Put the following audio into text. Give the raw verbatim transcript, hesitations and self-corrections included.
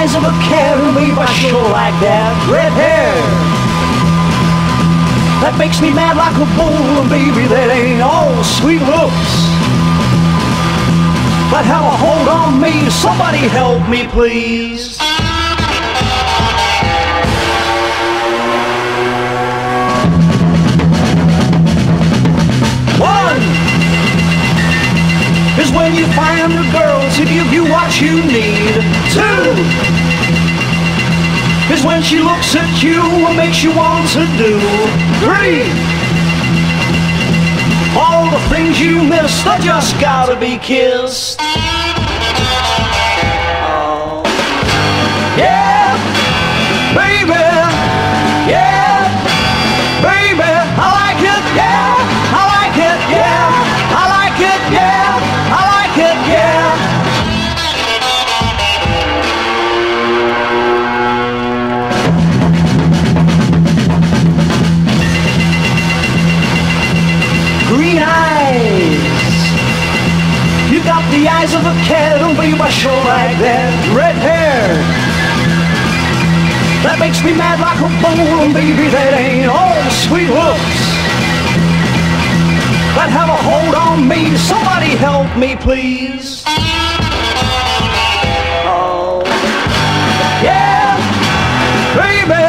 eyes of a cat and baby, I sure like that. Red hair, that makes me mad like a bull, and baby, that ain't all sweet looks. But have a hold on me, somebody help me please. One is when you find a girl to give you what you need. Two is when she looks at you and makes you want to do. Three, all the things you missed, they just gotta be kissed. Oh, yeah, baby, yeah, baby, I like it, yeah, I like it, yeah, I like it, yeah, I like it, yeah. Green eyes, you got the eyes of a cat, and baby, I sure like that. Red hair, that makes me mad like a bull, and baby, that ain't all sweet looks. But have a hold on me, somebody help me please. Oh, yeah, baby.